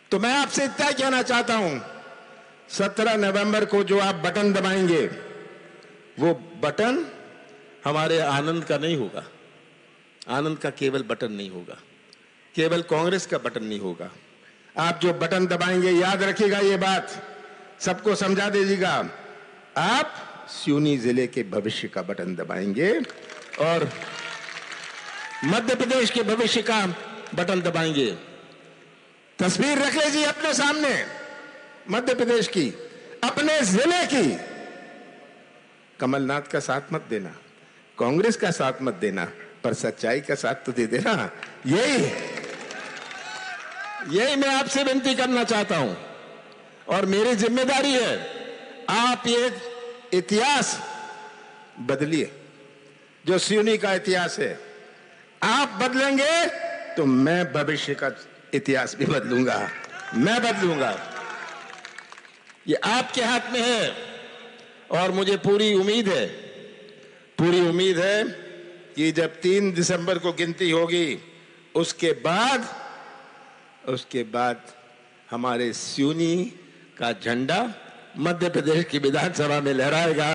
तो मैं आपसे इतना कहना चाहता हूं, 17 नवंबर को जो आप बटन दबाएंगे वो बटन हमारे आनंद का नहीं होगा, आनंद का केवल बटन नहीं होगा, केवल कांग्रेस का बटन नहीं होगा। आप जो बटन दबाएंगे, याद रखिएगा ये बात, सबको समझा दीजिएगा, आप सिवनी जिले के भविष्य का बटन दबाएंगे और मध्य प्रदेश के भविष्य का बटन दबाएंगे। तस्वीर रख लीजिए अपने सामने मध्य प्रदेश की, अपने जिले की। कमलनाथ का साथ मत देना, कांग्रेस का साथ मत देना, पर सच्चाई का साथ तो दे देना। यही मैं आपसे विनती करना चाहता हूं और मेरी जिम्मेदारी है, आप ये इतिहास बदलिए, जो सिवनी का इतिहास है। आप बदलेंगे तो मैं भविष्य का इतिहास भी बदलूंगा, मैं बदलूंगा। ये आपके हाथ में है और मुझे पूरी उम्मीद है कि जब 3 दिसंबर को गिनती होगी, उसके बाद हमारे सिवनी का झंडा मध्य प्रदेश की विधानसभा में लहराएगा।